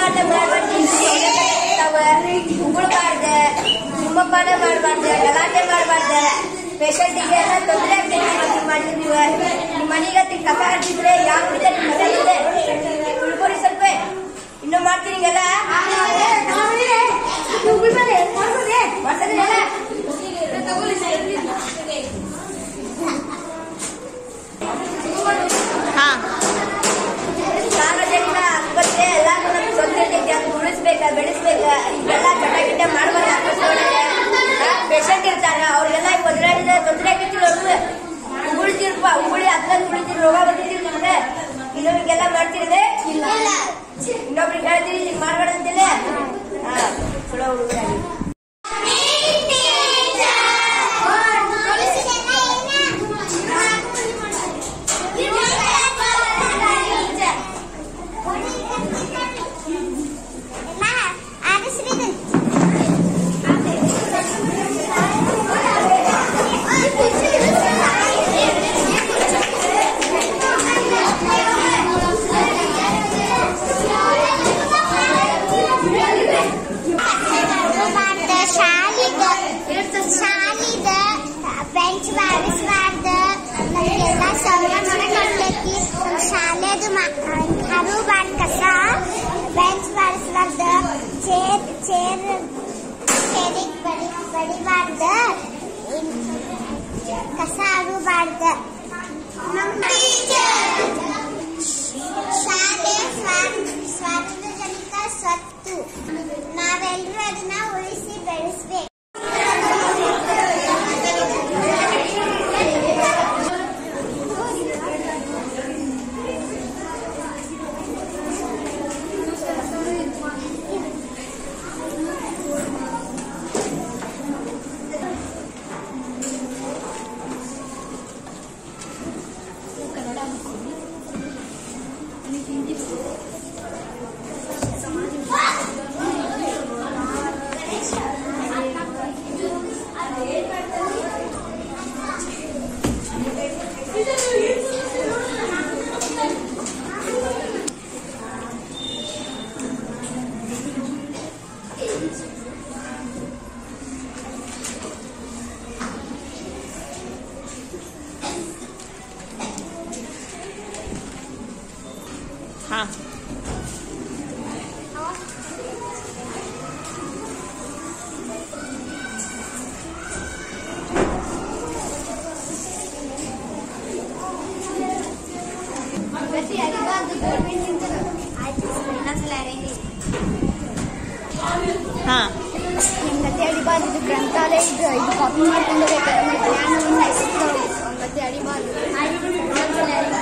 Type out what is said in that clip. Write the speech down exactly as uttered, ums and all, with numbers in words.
ಧೂಮಪಾನ ಮಾಡಬಾರ್ದು, ಉಗುಳ್ಬಾರ್ದು, ಧೂಮಪಾನ ಮಾಡಬಾರ್ದು, ಗಲಾಟೆ ಮಾಡಬಾರ್ದು. ಪೇಷಂಟಿಗೆ ಎಲ್ಲ ತೊಂದರೆ ಆಗ್ತದೆ ಮಾಡಿದ್ರೆ ನೀವು ನಿಮ್ಮ ಮನೆಗೆ ಕಸ ಹಾಕಿದ್ರೆ ಯಾವ ಕಸ ಇದೆ ಉಳ್ಕೊಡಿ ಸ್ವಲ್ಪ ಇನ್ನೂ ಮಾಡ್ತೀನಿ ಹಿಂಗೆಲ್ಲ ಸಾರ್ವಜನಿಕ ಆಸ್ಪತ್ರೆ ಎಲ್ಲಾನು ನಮ್ಗೆ ತೊಂದರೆ ಉಳಿಸ್ಬೇಕ ಬೆಳೆಸ್ಬೇಕ. ಈಗೆಲ್ಲ ಚಟ ಗಿಟ ಮಾಡ್ಬಾರ್ದು. ಆಸ್ಪತ್ರೆ ಪೇಷಂಟ್ ಇರ್ತಾರ ಅವ್ರಿಗೆಲ್ಲ ಒದರಾಡಿದ ತೊಂದರೆ ಆಗಿರ್ತಿಲ್ಲ ಅವ್ರಿಗೆ ಉಗುಳ್ತಿರ್ಪ ಉಗುಳಿ ಹತ್ರ ಉಳಿತಿರ್ ರೋಗ ಬರ್ತಿರ್ತೀರಿ ನಿಮ್ಗೆ ಇನ್ನೊಬ್ರಿಗೆಲ್ಲ ಮಾಡ್ತಿರದೆ ಇನ್ನೊಬ್ರಿಗೆ ಹೇಳ್ತೀರಿ ಈಗ ಮಾಡ್ಬೇಡಂತೇಳಿ ಹಾ ಚಲೋ ಹುಡುಗರಾಗಿ ಶಾಲೆದು ಹರಬಾರ್ದು ಕಸ, ಬೆಂಚ್ ಬಾರಿಸಬಾರ್ದು, ಚೇರ್ ಚೇರ್ ಚೇರಿಗೆ ಬಡಿ ಬಡಿಬಾರ್ದು, ಕಸ ಹರಬಾರ್ದು. ಶಾಲೆ ಸಾರ್ವಜನಿಕ ಸ್ವತ್ತು, ನಾವೆಲ್ಲರೂ ಅದನ್ನ ಉಳಿಸಿ ಬೆಳೆಸ್ಬೇಕು. हाँ हाँ ಮತ್ತೆ ಅಡಿಬಾರ್ದು ಗ್ರಂಥಾಲಯ ಇದು ಇದು ಕಾಪಿ ಮಾಡ್ಕೊಂಡು ಹೋಗ್ಬೇಕಾದ್ರೆ ಜ್ಞಾನವನ್ನು ಮತ್ತೆ ಅಡಿಬಾರ್ದು.